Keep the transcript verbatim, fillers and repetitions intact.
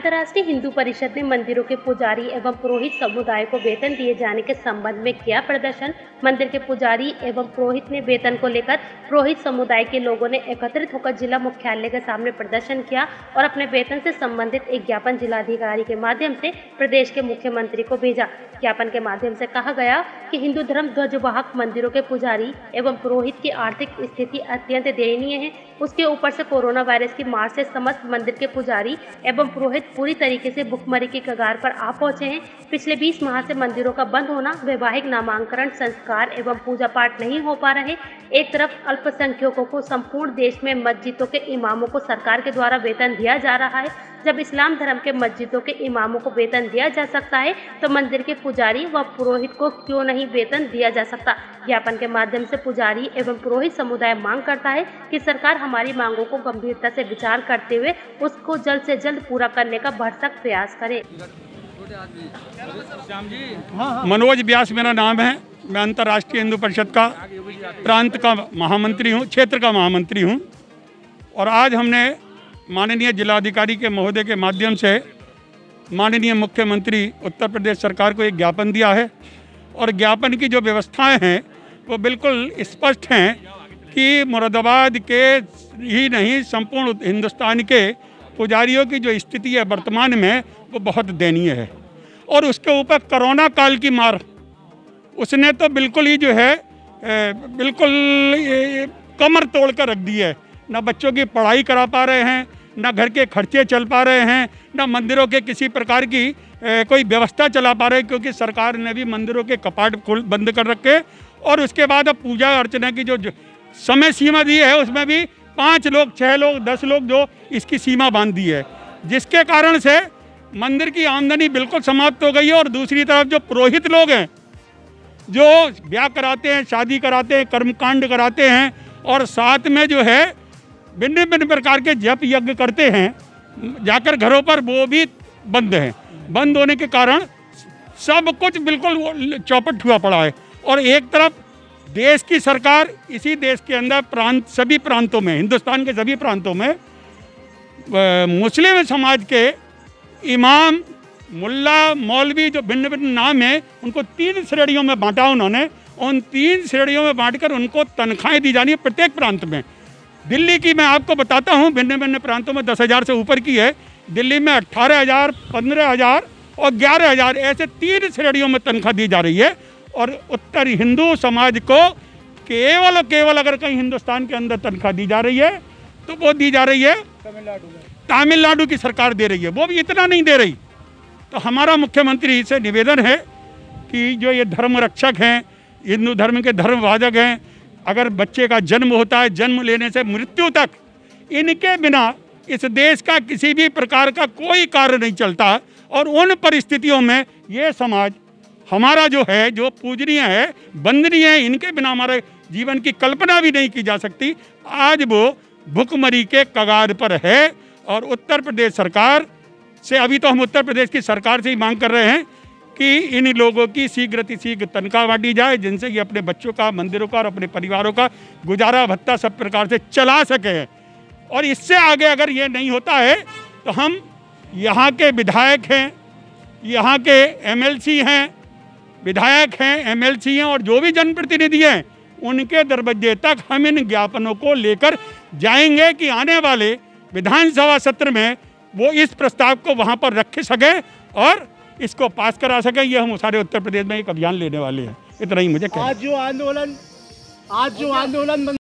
अंतर्राष्ट्रीय हिंदू परिषद ने मंदिरों के पुजारी एवं पुरोहित समुदाय को वेतन दिए जाने के संबंध में किया प्रदर्शन। मंदिर के पुजारी एवं पुरोहित ने वेतन को लेकर पुरोहित समुदाय के लोगों ने एकत्रित होकर जिला मुख्यालय के सामने प्रदर्शन किया और अपने वेतन से संबंधित एक ज्ञापन जिलाधिकारी के माध्यम से प्रदेश के मुख्यमंत्री को भेजा। ज्ञापन के माध्यम से कहा गया कि हिंदू धर्म ध्वजवाहक मंदिरों के पुजारी एवं पुरोहित की आर्थिक स्थिति अत्यंत दयनीय है। उसके ऊपर से कोरोना वायरस की मार से समस्त मंदिर के पुजारी एवं पुरोहित पूरी तरीके से भुखमरी की कगार पर आ पहुंचे हैं। पिछले बीस माह से मंदिरों का बंद होना, वैवाहिक नामांकन, संस्कार एवं पूजा पाठ नहीं हो पा रहे। एक तरफ अल्पसंख्यकों को संपूर्ण देश में मस्जिदों के इमामों को सरकार के द्वारा वेतन दिया जा रहा है। जब इस्लाम धर्म के मस्जिदों के इमामों को वेतन दिया जा सकता है तो मंदिर के पुजारी व पुरोहित को क्यों नहीं वेतन दिया जा सकता। ज्ञापन के माध्यम से पुजारी एवं पुरोहित समुदाय मांग करता है कि सरकार हमारी मांगों को गंभीरता से विचार करते हुए उसको जल्द से जल्द पूरा करने का भरसक प्रयास करे। मनोज व्यास मेरा नाम है। मैं अंतर्राष्ट्रीय हिंदू परिषद का प्रांत का महामंत्री हूँ, क्षेत्र का महामंत्री हूँ। और आज हमने माननीय जिलाधिकारी के महोदय के माध्यम से माननीय मुख्यमंत्री उत्तर प्रदेश सरकार को एक ज्ञापन दिया है। और ज्ञापन की जो व्यवस्थाएं हैं वो बिल्कुल स्पष्ट हैं कि मुरादाबाद के ही नहीं संपूर्ण हिंदुस्तान के पुजारियों की जो स्थिति है वर्तमान में वो बहुत दयनीय है। और उसके ऊपर कोरोना काल की मार उसने तो बिल्कुल ही जो है बिल्कुल कमर तोड़ कर रख दी है। ना बच्चों की पढ़ाई करा पा रहे हैं, ना घर के खर्चे चल पा रहे हैं, ना मंदिरों के किसी प्रकार की ए, कोई व्यवस्था चला पा रहे हैं, क्योंकि सरकार ने भी मंदिरों के कपाट खोल बंद कर रखे। और उसके बाद अब पूजा अर्चना की जो, जो समय सीमा दी है उसमें भी पाँच लोग, छः लोग, दस लोग जो इसकी सीमा बांध दी है, जिसके कारण से मंदिर की आमदनी बिल्कुल समाप्त हो गई है। और दूसरी तरफ जो पुरोहित लोग हैं जो ब्याह कराते हैं, शादी कराते हैं, कर्मकांड कराते हैं और साथ में जो है भिन्न भिन्न प्रकार के जप यज्ञ करते हैं जाकर घरों पर, वो भी बंद हैं। बंद होने के कारण सब कुछ बिल्कुल चौपट हुआ पड़ा है। और एक तरफ देश की सरकार, इसी देश के अंदर प्रांत सभी प्रांतों में, हिंदुस्तान के सभी प्रांतों में मुस्लिम समाज के इमाम, मुल्ला, मौलवी जो भिन्न भिन्न नाम हैं उनको तीन श्रेणियों में बांटा उन्होंने। उन तीन श्रेणियों में बांटकर उनको तनख्वाहें दी जानी है प्रत्येक प्रांत में। दिल्ली की मैं आपको बताता हूँ, भिन्न भिन्न प्रांतों में दस हज़ार से ऊपर की है। दिल्ली में अट्ठारह हज़ार, पंद्रह हज़ार और ग्यारह हज़ार ऐसे तीन श्रेणियों में तनख्वाह दी जा रही है। और उत्तर हिंदू समाज को केवल केवल अगर कहीं हिंदुस्तान के अंदर तनख्वाह दी जा रही है तो वो दी जा रही है तमिलनाडु में, तमिलनाडु की सरकार दे रही है, वो भी इतना नहीं दे रही। तो हमारा मुख्यमंत्री से निवेदन है कि जो ये धर्म रक्षक हैं, हिंदू धर्म के धर्मवादक हैं, अगर बच्चे का जन्म होता है, जन्म लेने से मृत्यु तक, इनके बिना इस देश का किसी भी प्रकार का कोई कार्य नहीं चलता। और उन परिस्थितियों में ये समाज हमारा जो है, जो पूजनीय है, वंदनीय है, इनके बिना हमारे जीवन की कल्पना भी नहीं की जा सकती। आज वो भुखमरी के कगार पर है। और उत्तर प्रदेश सरकार से, अभी तो हम उत्तर प्रदेश की सरकार से ही मांग कर रहे हैं कि इन लोगों की शीघ्र शीघ्र तनख्वाह बांटी जाए, जिनसे कि अपने बच्चों का, मंदिरों का और अपने परिवारों का गुजारा भत्ता सब प्रकार से चला सके। और इससे आगे अगर ये नहीं होता है तो हम यहाँ के विधायक हैं, यहाँ के एमएलसी हैं, विधायक हैं, एमएलसी हैं और जो भी जनप्रतिनिधि हैं, उनके दरवाजे तक हम इन ज्ञापनों को लेकर जाएंगे कि आने वाले विधानसभा सत्र में वो इस प्रस्ताव को वहाँ पर रख सके और इसको पास करा सके। ये हम सारे उत्तर प्रदेश में एक अभियान लेने वाले हैं। इतना ही मुझे कहना। आज जो आंदोलन आज जो आंदोलन